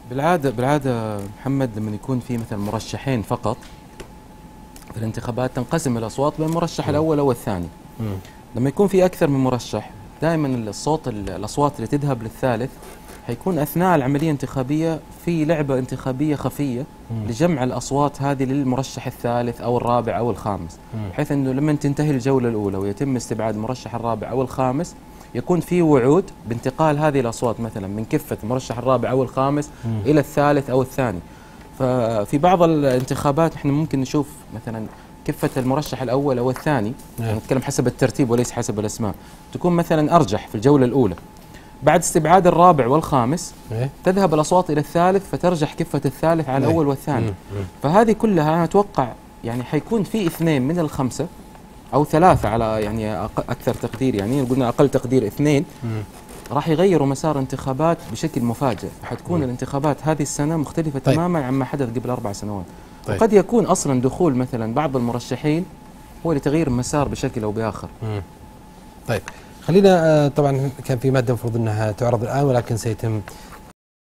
بالعادة محمد، لما يكون في مثلا مرشحين فقط في الانتخابات تنقسم الأصوات بين المرشح الأول أو الثاني. لما يكون في أكثر من مرشح دائما الأصوات اللي تذهب للثالث حيكون أثناء العملية الانتخابية في لعبة انتخابية خفية لجمع الأصوات هذه للمرشح الثالث أو الرابع أو الخامس، بحيث أنه لما تنتهي الجولة الأولى ويتم استبعاد المرشح الرابع أو الخامس يكون في وعود بانتقال هذه الأصوات مثلا من كفة المرشح الرابع أو الخامس إلى الثالث أو الثاني. ففي بعض الانتخابات احنا ممكن نشوف مثلا كفة المرشح الأول أو الثاني، نتكلم حسب الترتيب وليس حسب الأسماء، تكون مثلا أرجح في الجولة الأولى. بعد استبعاد الرابع والخامس تذهب الأصوات إلى الثالث فترجح كفة الثالث على الأول والثاني. فهذه كلها أنا أتوقع يعني حيكون في 2 من الخمسة أو 3 على يعني أكثر تقدير، يعني قلنا أقل تقدير 2 راح يغيروا مسار انتخابات بشكل مفاجئ. حتكون الانتخابات هذه السنة مختلفة تماما عما حدث قبل 4 سنوات. وقد يكون أصلا دخول مثلا بعض المرشحين هو لتغيير المسار بشكل أو بآخر. طيب خلينا طبعا كان في مادة المفروض أنها تعرض الآن ولكن سيتم